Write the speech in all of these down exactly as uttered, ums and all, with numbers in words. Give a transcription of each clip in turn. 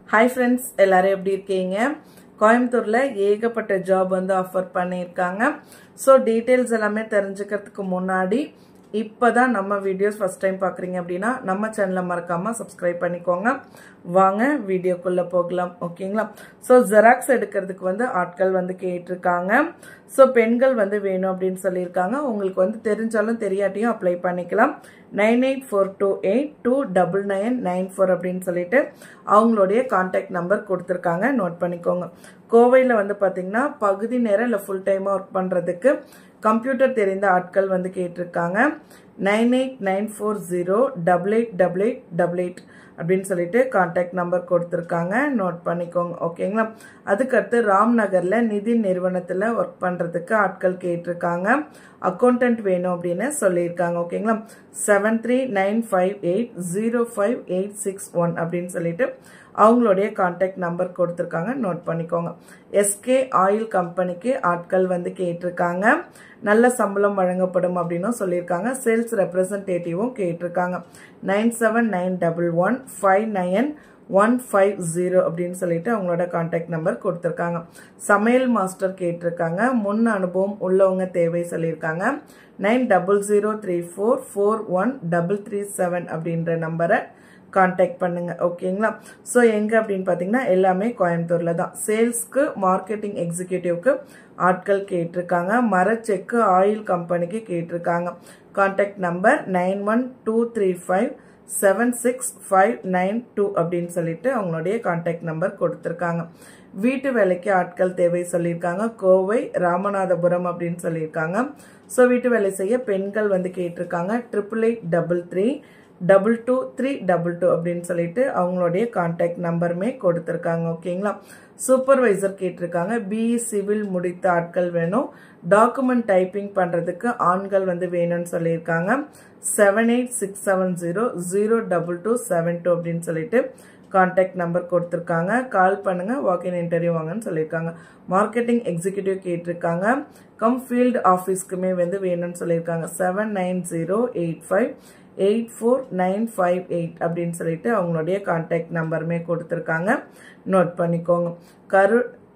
Hi friends, எல்லாரும் எப்படி இருக்கீங்க? கோயம்புத்தூர்ல ஏகப்பட்ட ஜாப் வந்து ஆஃபர் பண்ணிருக்காங்க. சோ டீடைல்ஸ் எல்லாமே தெரிஞ்சுக்கிறதுக்கு முன்னாடி இப்பதான் நம்ம வீடியோஸ் ஃபர்ஸ்ட் டைம் பார்க்கறீங்க அப்படினா நம்ம சேனலை மறக்காம சப்ஸ்கிரைப் பண்ணிக்கோங்க. வாங்க வீடியோக்குள்ள போகலாம். ஓகேங்களா? சோ ஜெராக்ஸ் எடுக்கிறதுக்கு வந்து ஆட்கள் வந்து கேட்டிருக்காங்க. சோ பெண்கள் வந்து வேணும் அப்படினு சொல்லிருக்காங்க. உங்களுக்கு வந்து தெரிஞ்சாலும் தெரியாட்டியும் அப்ளை பண்ணிக்கலாம். nine eight four two eight two nine nine nine four அப்படினு சொல்லிட்டு அவங்களுடைய கான்டாக்ட் நம்பர் கொடுத்திருக்காங்க. நோட் பண்ணிக்கோங்க. கோவையில வந்து பாத்தீங்கன்னா பகுதி நேரம் இல்ல ஃபுல் டைமா வர்க் பண்றதுக்கு கம்ப்யூட்டர் தெரிந்த ஆட்கள் வந்து கேட்டிருக்காங்க. nine eight nine four zero eight eight eight eight eight eight அப்படின்னு சொல்லிட்டு கான்டாக்ட் நம்பர் கொடுத்திருக்காங்க. நோட் பண்ணிக்கோங்க. ஓகேங்களா? அதுக்கடுத்து ராம்நகர்ல நிதி நிறுவனத்துல ஒர்க் பண்றதுக்கு ஆட்கள் கேட்டிருக்காங்க. அக்கௌண்டன்ட் வேணும் அப்படின்னு சொல்லியிருக்காங்க. ஓகேங்களா? Seven three nine five eight zero five eight six one அப்படின்னு சொல்லிட்டு அவங்களுடைய கான்டாக்ட் நம்பர் கொடுத்திருக்காங்க. நோட் பண்ணிக்கோங்க. எஸ்கே ஆயில் கம்பெனிக்கு ஆட்கள் வந்து கேட்டிருக்காங்க. நல்ல சம்பளம் வழங்கப்படும் அப்படின்னு சொல்லியிருக்காங்க. சேல்ஸ் ரெப்ரசன்டேட்டிவும் கேட்டிருக்காங்க. Nine seven nine double one five nine one five zero அப்படின்னு சொல்லிட்டு அவங்களோட கான்டாக்ட் நம்பர் கொடுத்திருக்காங்க. சமையல் மாஸ்டர் கேட்டிருக்காங்க. முன் அனுபவம் உள்ளவங்க தேவை சொல்லியிருக்காங்க. Nine double zero three four four one double three seven அப்படின்ற நம்பரை கான்டாக்ட் பண்ணுங்க. ஓகேங்களா? சோ எங்க அப்படின்னு பாத்தீங்கன்னா எல்லாமே கோயம்புத்தூர்ல தான். சேல்ஸ்க்கு மார்க்கெட்டிங் எக்ஸிகியூட்டிவ்க்கு ஆட்கள் கேட்டிருக்காங்க. மரச்செக்கு ஆயில் கம்பெனிக்கு கேட்டிருக்காங்க. Contact number nine one two three five seven six five nine two அப்படின்னு சொல்லிட்டு அவங்களுடைய கான்டாக்ட் நம்பர் கொடுத்திருக்காங்க. வீட்டு வேலைக்கு ஆட்கள் தேவை சொல்லியிருக்காங்க. கோவை ராமநாதபுரம் அப்படின்னு சொல்லியிருக்காங்க. சோ வீட்டு வேலை செய்ய பெண்கள் வந்து கேட்டிருக்காங்க. Triple eight double three double two three double two அப்படின்னு சொல்லிட்டு அவங்களுடைய கான்டாக்ட் நம்பருமே கொடுத்திருக்காங்க. ஓகேங்களா? சூப்பர்வைசர் கேட்டிருக்காங்க. பிஇ சிவில் முடித்த ஆட்கள் வேணும். டாக்குமெண்ட் டைப்பிங் பண்றதுக்கு ஆண்கள் வந்து வேணும்னு சொல்லியிருக்காங்க. Seven eight six seven zero zero double two seven two அப்படின்னு சொல்லிட்டு கான்டாக்ட் நம்பர் கொடுத்திருக்காங்க. கால் பண்ணுங்க. வாக்கின் இன்டர்வியூ வாங்கன்னு சொல்லியிருக்காங்க. மார்க்கெட்டிங் எக்ஸிகியூட்டிவ் கேட்டிருக்காங்க. கம் ஃபீல்டு ஆஃபீஸ்க்குமே வந்து வேணும்னு சொல்லியிருக்காங்க. Seven nine zero eight five eight four nine five eight அப்படின்னு சொல்லிட்டு அவங்களுடைய கான்டாக்ட் நம்பருமே கொடுத்திருக்காங்க. நோட் பண்ணிக்கோங்க. கரு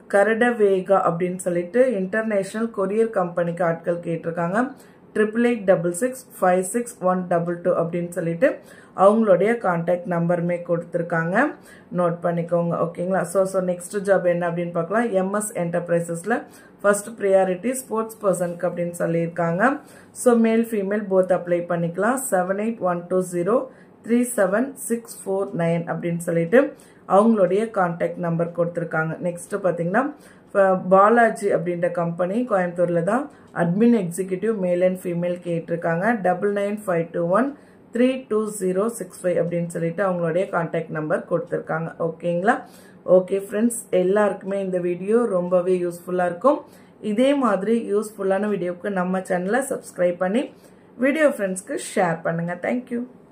கரடவேகா அப்படின்னு சொல்லிட்டு இன்டர்நேஷனல் கொரியர் கம்பெனிக்கு ஆட்கள் கேட்டிருக்காங்க. Triple eight double six five six one double two அப்படின்னு சொல்லிட்டு அவங்களுடைய கான்டாக்ட் நம்பருமே கொடுத்திருக்காங்க. நோட் பண்ணிக்கோங்க. ஓகேங்களா? ஸோ ஸோ நெக்ஸ்ட் ஜாப் என்ன அப்படின்னு பார்க்கலாம். எம்எஸ் என்டர்பிரைசஸ்ல ஃபர்ஸ்ட் ப்ரியாரிட்டி ஸ்போர்ட்ஸ் பர்சனுக்கு அப்படின்னு சொல்லியிருக்காங்க. So male female both apply பண்ணிக்கலாம். Seven eight one two zero three seven six four nine அப்படின்னு சொல்லிட்டு அவங்களுடைய கான்டாக்ட் நம்பர் கொடுத்திருக்காங்க. நெக்ஸ்ட் பாத்தீங்கன்னா பாலாஜி அப்படின்ற கம்பெனி கோயம்புத்தூர்ல தான் admin executive male and female கேட்டிருக்காங்க. Double nine five two one three two zero six five அப்படின்னு சொல்லிட்டு அவங்களுடைய கான்டாக்ட் நம்பர் கொடுத்திருக்காங்க. ஓகேங்களா? ஓகே ஃப்ரெண்ட்ஸ், எல்லாருக்குமே இந்த வீடியோ ரொம்பவே யூஸ்ஃபுல்லா இருக்கும். இதே மாதிரி யூஸ்ஃபுல்லான வீடியோவுக்கு நம்ம சேனலை சப்ஸ்கிரைப் பண்ணி வீடியோ ஃப்ரெண்ட்ஸ்க்கு ஷேர் பண்ணுங்க. தேங்க்யூ.